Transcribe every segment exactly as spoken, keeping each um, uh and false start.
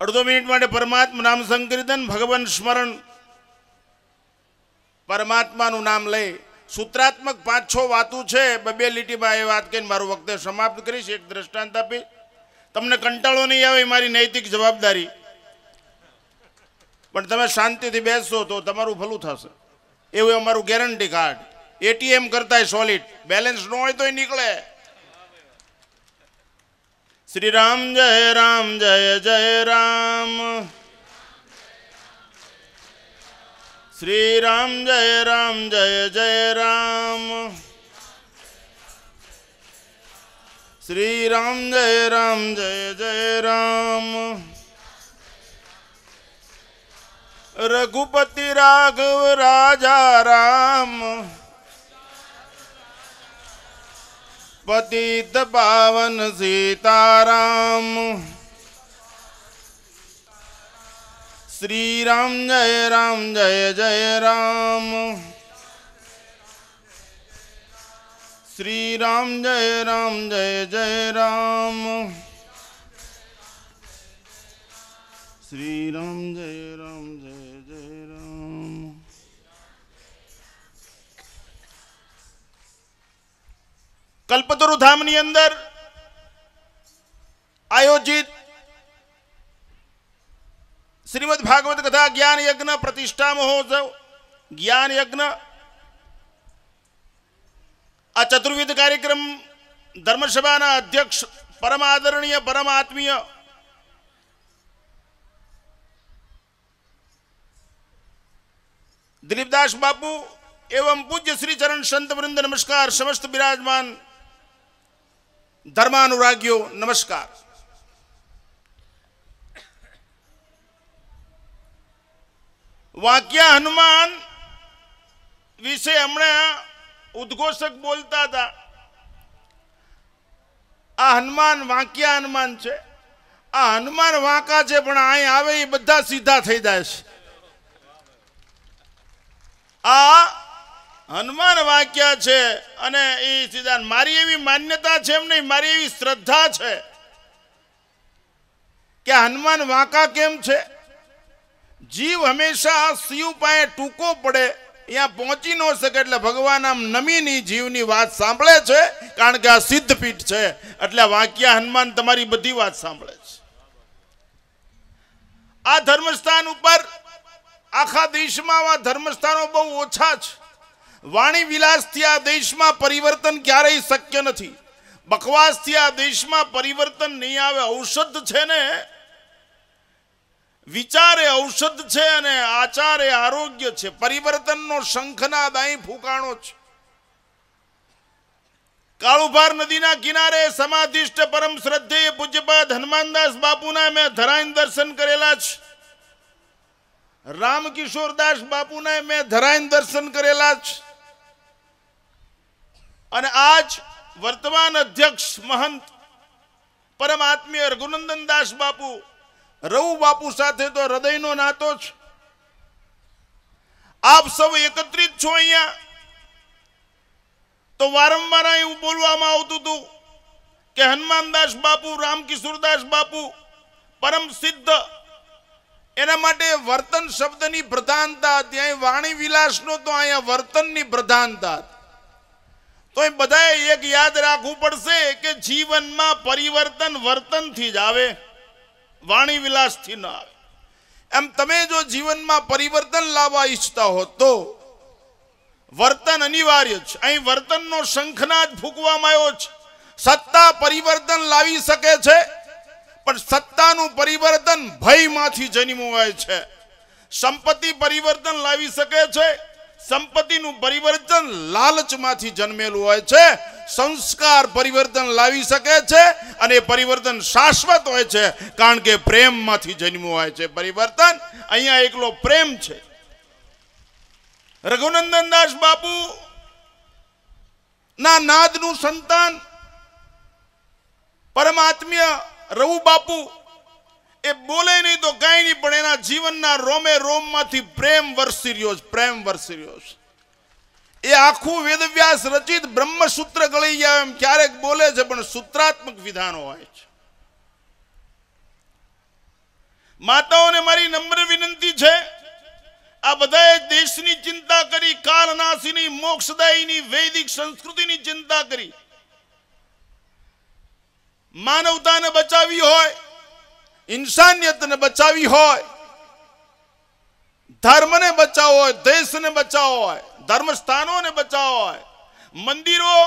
अर्धो minute माटे परमात्मा नाम संकीर्तन भगवान स्मरण परमात्मा नु नाम ले सूत्रात्मक पांच छो वातों छे बे લીટી માં એ વાત કહીને મારું વખતે સમાપ્ત કરીશ। એક દ્રષ્ટાંત આપી તમને કંટાળો નહીં આવે મારી નૈતિક જવાબદારી, પણ તમે શાંતિથી બેસશો તો તમારું ભલું થશે એવું અમારું ગેરંટી કાર્ડ। એટીએમ કરતાય સોલિડ, બેલેન્સ ન હોય તોય નીકળે। श्री राम जय राम जय जय राम, श्री राम जय राम जय जय राम, श्री राम जय राम जय जय राम। रघुपति राघव राजा राम, पतित पावन सीताराम। श्री राम जय राम जय जय राम, श्री राम जय राम जय जय राम, श्री राम जय राम जय जय राम। कल्पतरु धाम नी अंदर आयोजित श्रीमद् भागवत कथा ज्ञान यज्ञ प्रतिष्ठा महोत्सव ज्ञान यज्ञ आ चतुर्विध कार्यक्रम धर्मसभा अध्यक्ष परम आदरणीय परम आत्मीय दिलीपदास बापू एवं पूज्य श्री चरण संत वृंद नमस्कार। समस्त विराजमान धर्मानुरागियों नमस्कार। वाक्या हनुमान विषय हमने उद्घोषक बोलता था। आ हनुमान वाक्या हनुमान छे, आ हनुमान वाका छे पण आय आवे ए बधा सीधा थई जाय छे। आ हनुमान वाक्या छे अने ए सीधा मारी एवी मान्यता छे एम नहीं, मारी एवी श्रद्धा छे कि हनुमान वाका केम छे। जीव हमेशा शिव पाए टूको पड़े यहाँ पहुंची न सके એટલે ભગવાન આમ નમીની જીવની વાત સાંભળે છે, કારણ કે આ સિદ્ધપીઠ છે એટલે વાક્યા હનુમાન તમારી બધી વાત સાંભળે છે। આ ધર્મસ્થાન ઉપર આખા દેશમાં આ ધર્મસ્થાનો બહુ ઓછા છે। વાણી વિલાસથી આ દેશમાં પરિવર્તન ક્યારેય શક્ય નથી। બકવાસથી આ દેશમાં પરિવર્તન નહીં આવે। ઔષધ છે ને विचारे औषध छे अने आचारे आरोग्य छे। परिवर्तन नो शंखनाद અહીં ફૂંકાણો છે। કાળુભાર નદીના કિનારે સમાધિષ્ઠ પરમ શ્રદ્ધેય પૂજ્યપાદ હનુમાનદાસ બાપુના મેં ધરાઈને દર્શન કરેલા છે। રામકિશોરદાસ બાપુના મેં ધરાઈને દર્શન કરેલા છે। અને આજ વર્તમાન અધ્યક્ષ મહંત પરમ આત્મીય રઘુનંદન દાસ બાપુ रघु बापू साथे तो हृदय नो नातो छ। आप सब एकत्रित छो अहींया तो वारंवार एवं बोलवामां आवतुं हतुं के हनुमानदास बापू रामकिशोरदास बापू परम सिद्ध एना माटे वर्तन शब्दनी प्रधानता हती। अहीं वाणी विलासनो तो अहींया वर्तननी प्रधानता। तो ए बधाए एक याद राखवुं पड़शे के जीवनमां परिवर्तन वर्तनथी ज आवे, वाणी विलास थी न आवे। एम तमे जो जीवन में परिवर्तन लावा इच्छता हो तो वर्तन अनिवार्य छे। अहीं वर्तन नो शंखनाद फूंकवामां आव्यो छे। सत्ता परिवर्तन लावी सके छे पण सत्तानुं परिवर्तन भय मांथी जन्म्युं होय छे। संपत्ति परिवर्तन लावी सके छे, संपत्तिनुं परिवर्तन लालच मांथी जन्मेलुं होय छे। संस्कार परिवर्तन लावी सके छे अने परिवर्तन शाश्वत होय छे, कारण के प्रेम मांथी जन्म्युं होय छे। परिवर्तन अहींया एकलो प्रेम छे। रघुनंदन दास बापू ना नादनुं संतान परमात्मीय रघु बापू ए बोले नहीं तो कई नहीं, पण एना जीवनना रोमे रोम मांथी प्रेम वरसी रह्यो छे। प्रेम वरसी रह्यो छे। ए आखू वेदव्यास रचित ब्रह्मसूत्र गળી જાય એમ ક્યારેક બોલે છે, પણ સૂત્રાત્મક વિધાનો હોય છે। માતાઓને મારી નમ્ર વિનંતી છે, આ બધાએ દેશની ચિંતા કરી, કાલનાશીની મોક્ષદાયીની વૈદિક સંસ્કૃતિની ચિંતા કરી, માનવતાને બચાવી હોય, ઇન્સાનિયતને બચાવી હોય, ધર્મને બચાવવો હોય, દેશને બચાવવો હોય, ધર્મ સ્થાનોને બચાવવો હોય, મંદિરો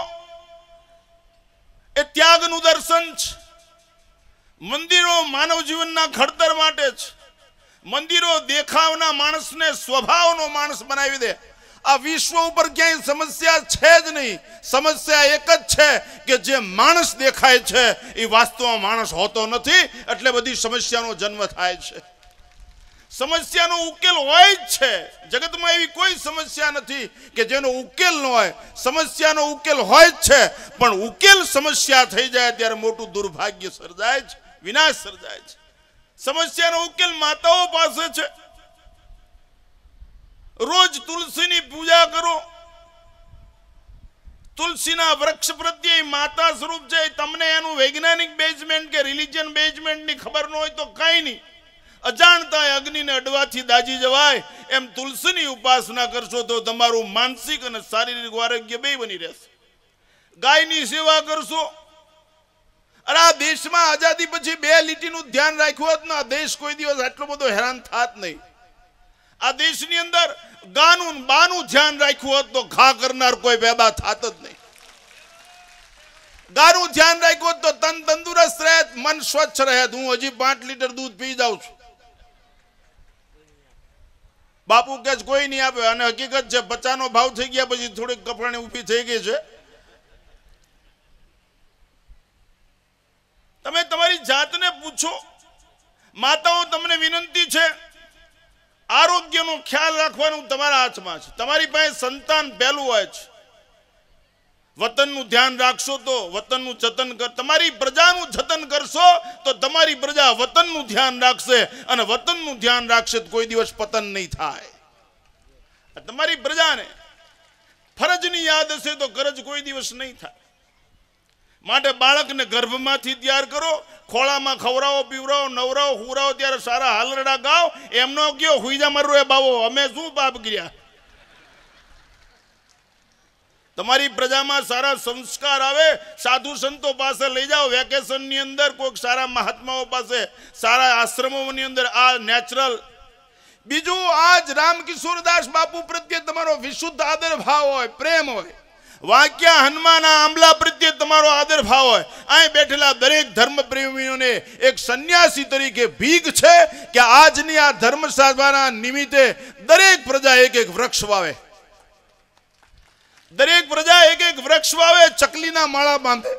એ ત્યાગનું દર્શન છે. મંદિરો માનવ જીવનના ઘડતર માટે છે. મંદિરો દેખાવના માણસને સ્વભાવનો માણસ બનાવી દે. આ વિશ્વ ઉપર ક્યાંય સમસ્યા છે જ નહીં. સમસ્યા એક જ છે કે જે માણસ દેખાય છે એ વાસ્તવમાં માણસ હોતો નથી, એટલે બધી સમસ્યાનો જન્મ થાય છે. સમસ્યાનો ઉકેલ હોય જ છે. જગતમાં એવી કોઈ સમસ્યા નથી કે જેનો ઉકેલ ન હોય. સમસ્યાનો ઉકેલ હોય જ છે, પણ ઉકેલ સમસ્યા થઈ જાય ત્યારે મોટું દુર્ભાગ્ય સર્જાય છે, વિનાશ સર્જાય છે. સમસ્યાનો ઉકેલ માતાઓ પાસે છે. રોજ તુલસીની પૂજા કરો. તુલસીના વૃક્ષ પ્રત્યે માતા સ્વરૂપ છે. તમને એનું વૈજ્ઞાનિક બેઝમેન્ટ કે રિલિજન બેઝમેન્ટની ખબર ન હોય તો કઈ નહીં, અજાણતા અગ્નિને અડવાથી દાજી જવાય. એમ તુલસીની ઉપાસના કરશો તો તમારું માનસિક અને શારીરિક આરોગ્ય બે બની રહેશે. ગાયની સેવા કરશો. અરે આ દેશમાં આઝાદી પછી બે લીટીનું ધ્યાન રાખ્યું હોત ને આ દેશ કોઈ દિવસ આટલો બધો હેરાન થાત નહીં. આ દેશની અંદર ગાનું બાનું ધ્યાન રાખ્યું હોત તો ઘા કરનાર કોઈ પેદા થાત જ નહીં. ગાનું ધ્યાન રાખ્યું હોત તો તન તંદુરસ્ત રહે, મન સ્વચ્છ રહે. હું હજી પાંચ લીટર દૂધ પી જાઉં છું. બાપુ કે કોઈ નહીં આપે, અને હકીકત છે બચાનો ભાવ થઈ ગયા પછી થોડીક કપડાની ઊભી થઈ ગઈ છે. તમે તમારી જાતને પૂછો. માતાઓ તમને વિનંતી છે, આરોગ્યનો ખ્યાલ રાખવાનું તમારા હાથમાં છે. તમારી પાસે સંતાન પહેલું હોય છે. વતનનું ધ્યાન રાખશો તો વતનનું જતન કર. તમારી પ્રજાનું જતન કરશો તો તમારી પ્રજા વતનનું ધ્યાન રાખશે, અને વતનનું ધ્યાન રાખશે તો કોઈ દિવસ પતન નહીં થાય. તમારી પ્રજાને ફરજની યાદ હશે તો ગરજ કોઈ દિવસ નહીં થાય. માટે બાળકને ગર્ભમાંથી તૈયાર કરો, ખોળામાં ખવડાવો, પીવરાવો, નવરાવો, હુરાવો, ત્યારે સારા હાલરડા ગાઓ. એમનો કયો હુઈજા મરો એ બાવો, અમે શું પાપ કર્યા. તમારી પ્રજામાં સારા સંસ્કાર આવે. સાધુ સંતો પાસે લઈ જાઓ. વેકેશનની અંદર કોઈક સારા મહાત્માઓ પાસે, સારા આશ્રમોની અંદર આ નેચરલ. બીજું, આજ રામકિશોરદાસ બાપુ પ્રત્યે તમારો વિશુદ્ધ આદર ભાવ હોય, પ્રેમ હોય. વાક્યા હનુમાના આંબલા પ્રત્યે તમારો આદર ભાવ હોય. અહીં બેઠેલા દરેક ધર્મ પ્રેમીઓને એક સંન્યાસી તરીકે ભીખ છે કે આજની આ ધર્મ સભાના નિમિત્તે દરેક પ્રજા એક એક વૃક્ષ વાવે. દરેક પ્રજા એક એક વૃક્ષ વાવે, ચકલીના માળા બાંધે.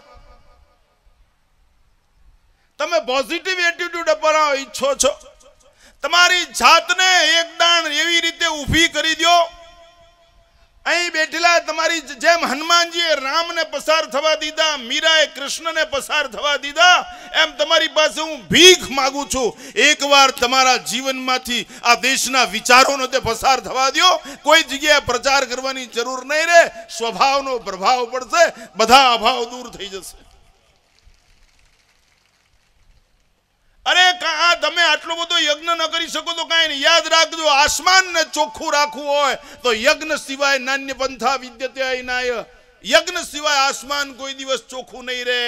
તમે પોઝિટિવ એટીટ્યુડ અપનાવવા ઈચ્છો છો. તમારી જાતને એક દાણ એવી રીતે ઊભી કરી દો. અહીં બેઠેલા તમારી જેમ હનુમાનજીએ રામને પસાર થવા દીધા, મીરાએ કૃષ્ણને પસાર થવા દીધા, એમ તમારી પાસે હું ભીખ માંગુ છું. એકવાર તમારા જીવનમાંથી આ દેશના વિચારોનો તે પસાર થવા દો. કોઈ જગ્યાએ પ્રચાર કરવાની જરૂર નહીં રહે. સ્વભાવનો પ્રભાવ પડશે, બધા અભાવ દૂર થઈ જશે. અરે આ તમે આટલો બધો યજ્ઞ ન કરી શકો તો કાંઈ નહીં. યાદ રાખજો, આસમાનને ચોખ્ખું રાખવું હોય તો યજ્ઞ સિવાય નાન્ય પંથા વિદ્યતે અનાય. યજ્ઞ સિવાય આસમાન કોઈ દિવસ ચોખ્ખું નહીં રહે.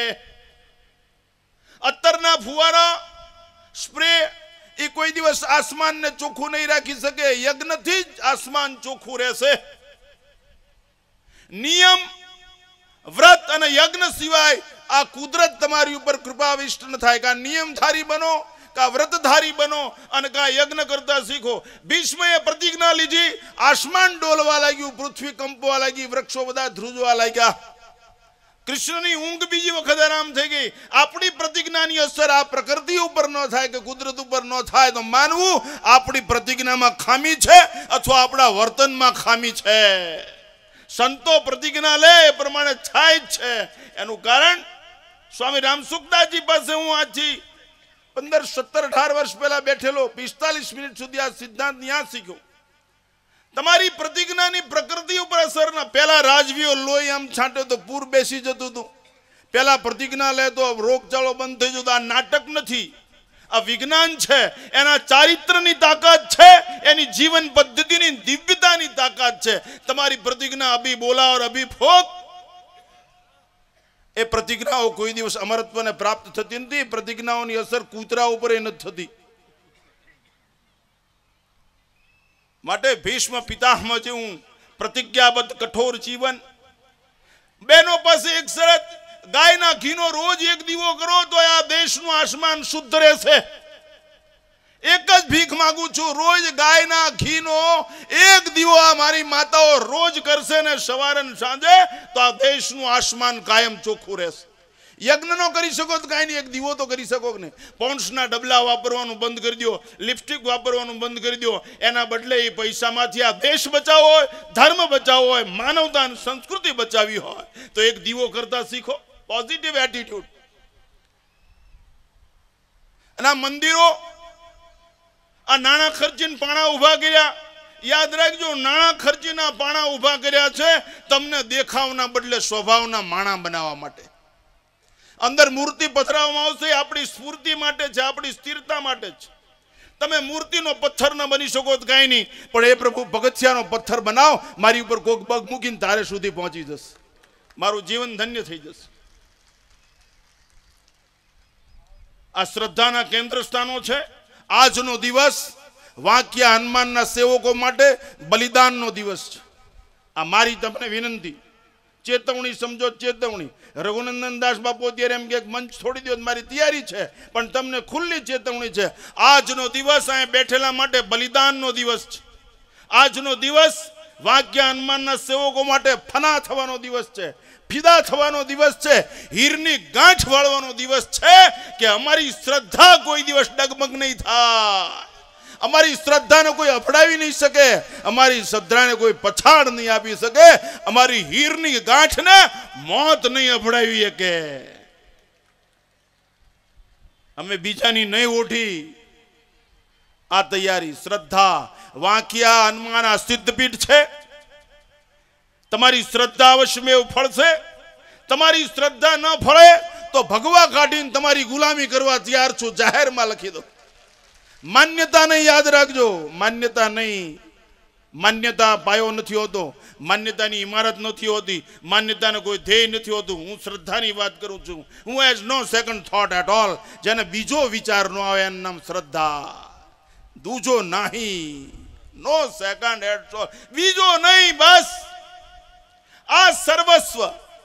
અત્તરના ફુવારા, સ્પ્રે એ કોઈ દિવસ આસમાનને ચોખ્ખું નહીં રાખી શકે. યજ્ઞથી જ આસમાન ચોખ્ખું રહેશે. નિયમ, વ્રત અને યજ્ઞ સિવાય આ કુદરત તમારી ઉપર કૃપાવિષ્ટ ન થાય. કા નિયમધારી બનો, કા વ્રતધારી બનો, અને કા યજ્ઞ કરતા શીખો. ભીષ્મએ પ્રતિજ્ઞા લીધી, આસમાન ડોલવા લાગ્યું, પૃથ્વી કંપવા લાગી, વૃક્ષો બધા ધ્રુજવા લાગ્યા. કૃષ્ણની ઊંઘ બીજી વખત આરામ થઈ ગઈ. આપણી પ્રતિજ્ઞાની અસર આ પ્રકૃતિ ઉપર ન થાય કે કુદરત ઉપર ન થાય તો માનવું આપણી પ્રતિજ્ઞામાં ખામી છે અથવા આપણા વર્તનમાં ખામી છે. સંતો પ્રતિજ્ઞા લે એ પ્રમાણે થાય જ છે. એનું કારણ સ્વામી રામસુખદાસજી પાસે હું આજથી પંદર સત્તર અઢાર વર્ષ પહેલા બેઠેલો, પિસ્તાલીસ મિનિટ સુધી આ સિદ્ધાંત ત્યાં શીખ્યો. તમારી પ્રતિજ્ઞાની પ્રકૃતિ ઉપર અસર ના. પહેલા રાજવીઓ લોહી આમ છાંટે તો પૂર બેસી જતું હતું. પહેલા પ્રતિજ્ઞા લે તો રોગચાળો બંધ થઈ જતો. આ નાટક નથી. આ વિજ્ઞાન છે, એના ચારિત્રની તાકાત છે, એની જીવન પદ્ધતિની દિવ્યતાની તાકાત છે. તમારી પ્રતિજ્ઞા અભી બોલા और અભી ફોક, એ પ્રતિજ્ઞાઓ કોઈ દિવસ અમરત્વને પ્રાપ્ત થતી નથી. પ્રતિજ્ઞાઓની અસર કૂતરા ઉપર નથી થતી. માટે ભીષ્મ પિતામહ જેવું પ્રતિજ્ઞાબદ્ધ કઠોર જીવન. બહેનો પાસે એક શરત, ગાયના ઘીનો રોજ એક દીવો કરો તો આ દેશનું આસમાન શુદ્ધ રહેશે. એક જ ભીખ માંગુ છું, રોજ ગાયના ઘીનો એક દીવો આ મારી માતાઓ રોજ કરશે ને સવારે ને સાંજે, તો આ દેશનું આસમાન કાયમ ચોખ્ખું રહેશે. યજ્ઞ નો કરી શકો તો કાંઈ નહીં, એક દીવો તો કરી શકો ને. પોન્ડ્સના ડબલા વાપરવાનું બંધ કરી દો, લિપસ્ટિક વાપરવાનું બંધ કરી દો. એના બદલે એ પૈસામાંથી આ દેશ બચાવવો હોય, ધર્મ બચાવવો હોય, માનવતા અને સંસ્કૃતિ બચાવવી હોય તો એક દીવો કરતા શીખો. Positive attitude. અને આ મંદિરો આ નાણાં ખર્ચીને પાણા ઉભા કર્યા, યાદ રાખજો, નાણાં ખર્ચીના પાણા ઉભા કર્યા છે તમને દેખાવના બદલે સ્વભાવના માણા બનાવવા માટે. અંદર મૂર્તિ પથરાવવામાં આવશે, આપણી સ્ફૂર્તિ માટે છે, આપણી સ્થિરતા માટે છે. તમે મૂર્તિનો પથ્થર ન બની શકો તો કાંઈ નહીં, પણ એ પ્રભુ પગથિયાનો પથ્થર બનાવ, મારી ઉપર કોક પગ મૂકીને તારે સુધી પહોંચી જશે, મારું જીવન ધન્ય થઈ જશે. આ શ્રદ્ધાના કેન્દ્ર સ્થાનો છે. આજનો દિવસ વાંકિયા હનુમાનના સેવકો માટે બલિદાનનો દિવસ છે. આ મારી તમને વિનંતી, ચેતવણી સમજો, ચેતવણી. રઘુનંદન દાસ બાપુ અત્યારે એમ કે મંચ છોડી દો, મારી તૈયારી છે, પણ તમને ખુલ્લી ચેતવણી છે. આજનો દિવસ અહીંયા બેઠેલા માટે બલિદાનનો દિવસ છે. આજનો દિવસ વાંકિયા હનુમાનના સેવકો માટે ફના થવાનો દિવસ છે, ફિદા થવાનો દિવસ છે, હીરની ગાંઠ વાળવાનો દિવસ છે કે અમારી શ્રદ્ધા કોઈ દિવસ ડગમગ નહીં થાય, અમારી શ્રદ્ધાને કોઈ અફડાવી નહીં શકે, અમારી શ્રદ્ધાને કોઈ પછાડ નહીં આપી શકે, અમારી હીરની ગાંઠને મોત નહીં અફડાવી શકે. અમે બીજાની નહીં ઓઠી. આ તૈયારી, શ્રદ્ધા. વાંકિયા હનુમાન આ સિદ્ધપીઠ છે. તમારી શ્રદ્ધા અવશ્યમેવ ફળશે. તમારી શ્રદ્ધા ન ફળે તો ભગવા કાઢીને તમારી ગુલામી કરવા તૈયાર છું, જાહેરમાં લખી દો. માન્યતા નહીં, યાદ રાખજો, માન્યતા નહીં. માન્યતા પાયો નથી હોતો, માન્યતાની ઇમારત નથી હોતી, માન્યતાને કોઈ ધ્યેય નથી હોતું. હું શ્રદ્ધાની વાત કરું છું. હું has no second thought at all. જેને બીજો વિચાર ન આવે એનું નામ શ્રદ્ધા. દૂજો નહીં, નો સેકન્ડ એટ ઓલ, બીજો નહીં, બસ આ સર્વસ્વ.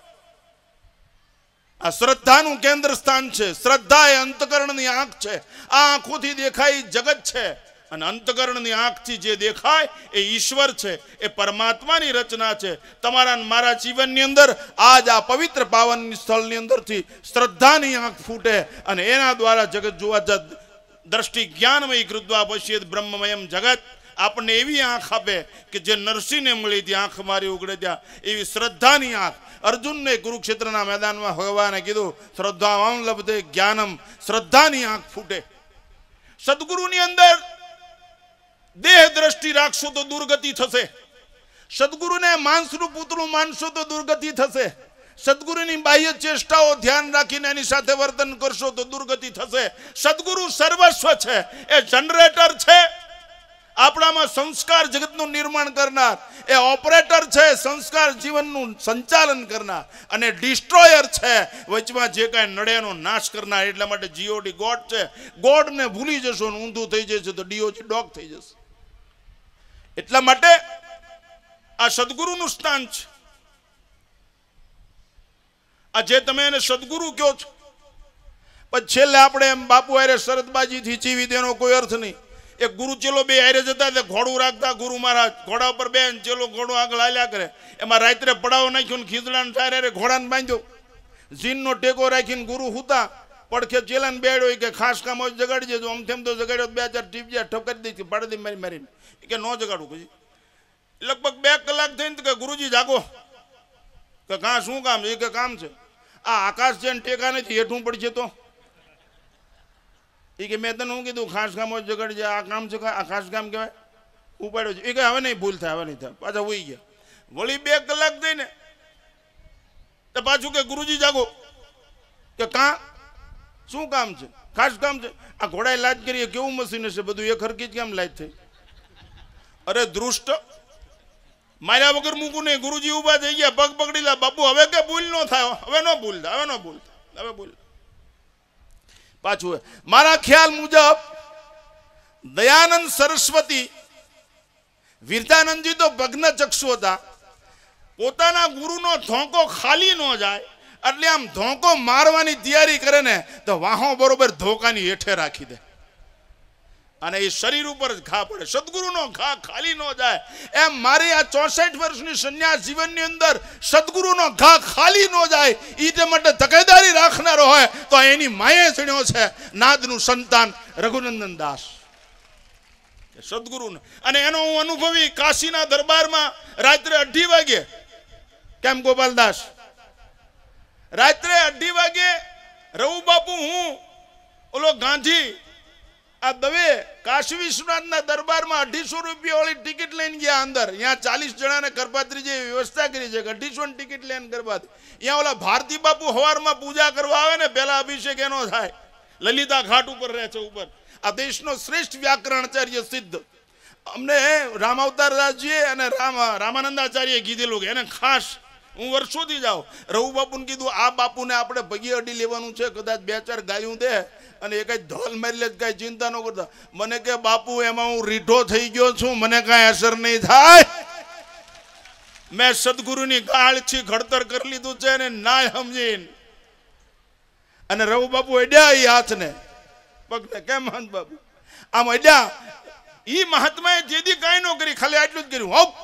આ શ્રદ્ધાનું કેન્દ્ર સ્થાન છે. શ્રદ્ધા એ અંતકરણની આંખ છે. આ આંખોથી દેખાય જગત છે, અને અંતકરણની આંખથી જે દેખાય એ ઈશ્વર છે, એ પરમાત્માની રચના છે. તમારા મારા જીવનની અંદર આજ આ પવિત્ર પાવન સ્થળની અંદરથી શ્રદ્ધાની આંખ ફૂટે, અને એના દ્વારા જગત જોવા જ દ્રષ્ટિ જ્ઞાનમય કૃત્વા પશ્યેત બ્રહ્મમયમ જગત. આપણને એવી આંખ આપે કે જે નરસિંહને મળી ત્યાં આંખ મારી ઉગડે ત્યાં, એવી શ્રદ્ધાની આંખ. અર્જુનને કુરુક્ષેત્રના મેદાનમાં ભગવાને કીધું, શ્રદ્ધાવાન લભતે જ્ઞાનમ. શ્રદ્ધાની આંખ ફૂટે. સદગુરુની અંદર દેહ દ્રષ્ટિ રાખશો તો દુર્ગતિ થશે. સદગુરુને માણસનું પૂતળું માનશો તો દુર્ગતિ થશે. સદગુરુની બાહ્ય ચેષ્ટાઓ ધ્યાન રાખીને એની સાથે વર્તન કરશો તો દુર્ગતિ થશે. સદગુરુ સર્વસ્વ છે, એ જનરેટર છે, આપણામાં સંસ્કાર જગતનું નિર્માણ કરનાર. એ ઓપરેટર છે, સંસ્કાર જીવનનું સંચાલન કરનાર. અને ડિસ્ટ્રોયર છે, વચમાં જે કાંઈ નડે એનો નાશ કરનાર. એટલા માટે જીઓડી ગોડ છે. ગોડને ભૂલી જશો ને ઊંધું થઈ જશે તો ડીઓજી ડોગ થઈ જશે. એટલા માટે આ સદગુરુનું સ્થાન છે. આ જે તમે એને સદગુરુ કહો છો, પછી છેલ્લે આપણે એમ બાપુ હારે શરતબાજીથી જીવી તેનો કોઈ અર્થ નહીં. એક ગુરુ ચેલો બે હારે જતા, ઘોડું રાખતા ગુરુ મહારાજ, ઘોડા ઉપર બે ચેલો ઘોડો આગળ હાલ્યા કરે. એમાં રાત્રે પડાવ નાખ્યો ને ખીજડાને ટાયરે ઘોડાને બાંધ્યો, જીનનો ટેકો રાખીને ગુરુ હુતા, પડખે ચેલાને બેડ્યો કે ખાસ કામ હોય જગાડી દેજો. આમ તેમ તો જગાડ્યો, બે ચાર ટીપ જ્યાં ઠપકારી દઈ પાડી મારી મારીને કે ન જગાડું. પછી લગભગ બે કલાક થઈને કે ગુરુજી જાગો. કે કાં શું કામ છે? કે કામ છે, આ આકાશ છે ને ટેકા નથી, હેઠું પડશે તો. એ કે મેં તને શું કીધું, ખાસ કામ હોય જગાડી જાય, આ કામ છે, આ ખાસ કામ કહેવાય, ઉપાડ્યો છે. એ કે હવે નહીં ભૂલ થાય, હવે નહીં થાય. પાછા હોઈ ગયા. વળી બે કલાક થઈને તો પાછું કે ગુરુજી જાગો. કે કાં? શું કામ છે? ખાસ કામ છે. આ ઘોડાએ લાજ કરીએ કેવું મશીન હશે બધું એક હરકી જ કેમ લાજ થઈ? અરે દૃષ્ટ, માર્યા વગર મૂકું નહીં. ગુરુજી ઉભા થઈ ગયા, પગ પકડી લા. બાપુ હવે કે ભૂલ ન થાય, હવે ન ભૂલતા, હવે ન ભૂલતા, હવે ભૂલ પાછું. મારા ખ્યાલ મુજબ દયાનંદ સરસ્વતી, વિરજાનંદજી તો ભગ્ન ચક્ષુ હતા. પોતાના ગુરુનો ધોકો ખાલી ન જાય એટલે આમ ધોકો મારવાની તૈયારી કરે ને તો વાહો બરોબર ધોકાની હેઠે રાખી દે અને એ શરીર ઉપર જ ઘા પડે. સદગુરુનો ઘા ખાલી ન જાય એમ મારી આ ચોસઠ વર્ષની સંન્યાસ જીવનની અંદર સદગુરુનો ઘા ખાલી ન જાય એ માટે તકેદારી રાખનારો હોય તો એની માએ ચણ્યો છે નાદનું સંતાન રઘુનંદન દાસ સદગુરુને. અને એનો હું અનુભવી કાશીના દરબારમાં રાત્રે અઢી વાગે, કેમ ગોપાલદાસ, રાત્રે અઢી વાગે રઘુ બાપુ હું ઓલો ગાંધી આ દવે કાશી વિશ્વનાથના દરબારમાં અઢીસો રૂપિયા વાળી ટિકિટ લઈને ગયા અંદર. અહીંયા ચાલીસ જણાને ગર્ભાત્રી જેવી વ્યવસ્થા કરી છે કે અઢીસો ની ટિકિટ લઈને ગર્ભાત્રી. અહીંયા ઓલા ભારતી બાપુ સવારમાં પૂજા કરવા આવે ને પેલા અભિષેક એનો થાય. લલિતા ઘાટ ઉપર રહે છે ઉપર. આ દેશનો શ્રેષ્ઠ વ્યાકરણાચાર્ય સિદ્ધ અમને રામ અવતારદાસજીએ અને રામ રામાનંદાચાર્યએ કીધેલું કે એને ખાસ હું વર્ષોથી જાઉં. રઘુ બાપુને કીધું આ બાપુને આપણે પગે અડી લેવાનું છે, કદાચ બે ચાર ગાયું દે અને એ કઈ ધોલ મારી લે, કઈ ચિંતા ન કરતા. મને કે બાપુ એમાં હું રીઢો થઈ ગયો છું, મને કઈ અસર નહીં થાય. મેં સદગુરુની ગાળથી ઘડતર કરી લીધું છે ને ના સમજીને. અને રઘુ બાપુ અડ્યા એ હાથને પગને, કેમ હંત બાપુ આમ અડ્યા. ઈ મહાત્માએ જેદી કાંઈ ન કરી, ખાલી આટલું જ કર્યું. હોપ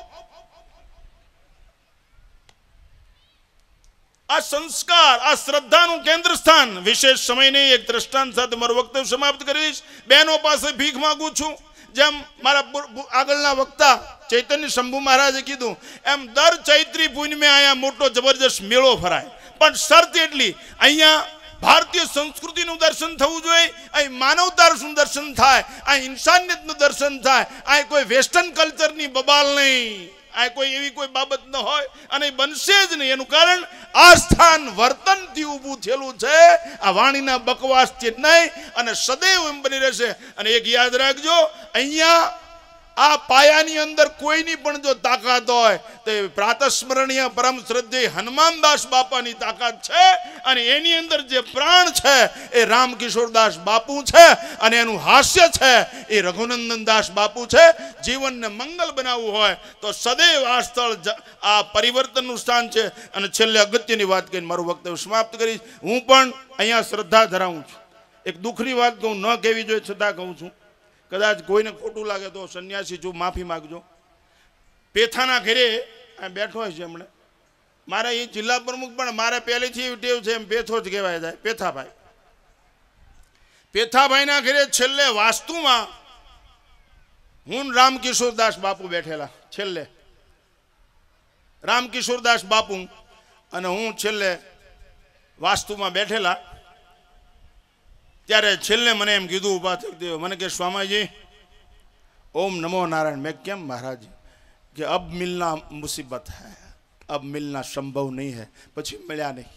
આ સંસ્કાર, આ શ્રદ્ધાનું કેન્દ્ર સ્થાન. વિશેષ સમય નહીં, એક દ્રષ્ટાંત સાથે મારું વક્તવ્ય સમાપ્ત કરીશ. બહેનો પાસે ભીખ માંગુ છું. જેમ મારા આગળના વક્તા ચૈતન્ય શંભુ મહારાજે કીધું એમ દર ચૈત્રી પૂનમે અહીંયા મોટો જબરજસ્ત મેળો ભરાય, પણ શરત એટલી અહીંયા ભારતીય સંસ્કૃતિનું દર્શન થવું જોઈએ, અહીં માનવતાનું દર્શન થાય, અહીં ઇન્સાનિયતનું દર્શન થાય, અહીં કોઈ વેસ્ટર્ન કલ્ચરની બબાલ નહીં, આ કોઈ એવી કોઈ બાબત ન હોય અને બનશે જ નહીં. એનું કારણ આ સ્થાન વર્તનથી ઊભું થયેલું છે, આ વાણીના બકવાસથી નહીં, અને સદૈવ એમ બની રહેશે. અને એક યાદ રાખજો, અહીંયા આ પાયાની અંદર કોઈની પણ જો તાકાત હોય તો પ્રાતસ્મરણીય પરમ શ્રદ્ધેય હનુમાનદાસ બાપાની તાકાત છે, અને એની અંદર જે પ્રાણ છે એ રામકિશોરદાસ બાપુ છે, અને એનું હાસ્ય છે એ રઘુનંદન દાસ બાપુ છે. જીવનને મંગલ બનાવવું હોય તો સદૈવ આ સ્થળ આ પરિવર્તનનું સ્થાન છે. અને છેલ્લે અગત્યની વાત કહીને મારું વક્તવ્ય સમાપ્ત કરીશ. હું પણ અહીંયા શ્રદ્ધા ધરાવું છું. એક દુઃખની વાત કહું, ન કહેવી જોઈએ છતાં કહું છું, કદાચ કોઈને ખોટું લાગે તો સંન્યાસી છું, માફી માગજો. પેથાના ઘરે બેઠો હોય છે હમણાં મારે એ જિલ્લા પ્રમુખ, પણ મારે પહેલેથી એવી ટેવ છે એમ પેથો જ કહેવાય જાય, પેથાભાઈ. પેથાભાઈના ઘરે છેલ્લે વાસ્તુમાં હું રામકિશોરદાસ બાપુ બેઠેલા, છેલ્લે રામકિશોરદાસ બાપુ અને હું છેલ્લે વાસ્તુમાં બેઠેલા. ત્યારે છેલ્લે મને એમ કીધું ઉભા થઈ ગયો, મને કે સ્વામીજી ઓમ નમો નારાયણ. મેં કેમ મહારાજ? કે અબ મિલના મુસીબત હૈ, અબ મિલના સંભવ નહીં હૈ. પછી મળ્યા નહીં,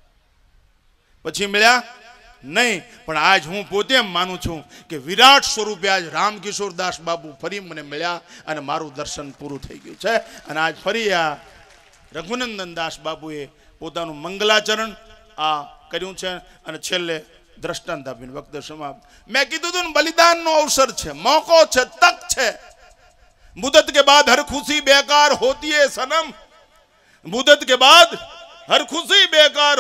પછી મળ્યા નહીં. પણ આજ હું પોતે એમ માનું છું કે વિરાટ સ્વરૂપે આજ રામકિશોરદાસ બાપુ ફરી મને મળ્યા અને મારું દર્શન પૂરું થઈ ગયું છે. અને આજ ફરી આ રઘુનંદન દાસ બાપુએ પોતાનું મંગલાચરણ આ કર્યું છે. અને છેલ્લે દ્રષ્ટાંત આપીને વક્ત સમાપ્ત. મેં કીધું હતું ને, બલિદાનનો અવસર છે, મોકો છે, તક છે. મુદત કે બાદ હર ખુશી બેકાર હોતી है सनम, मुदत के बाद हर खुशी बेकार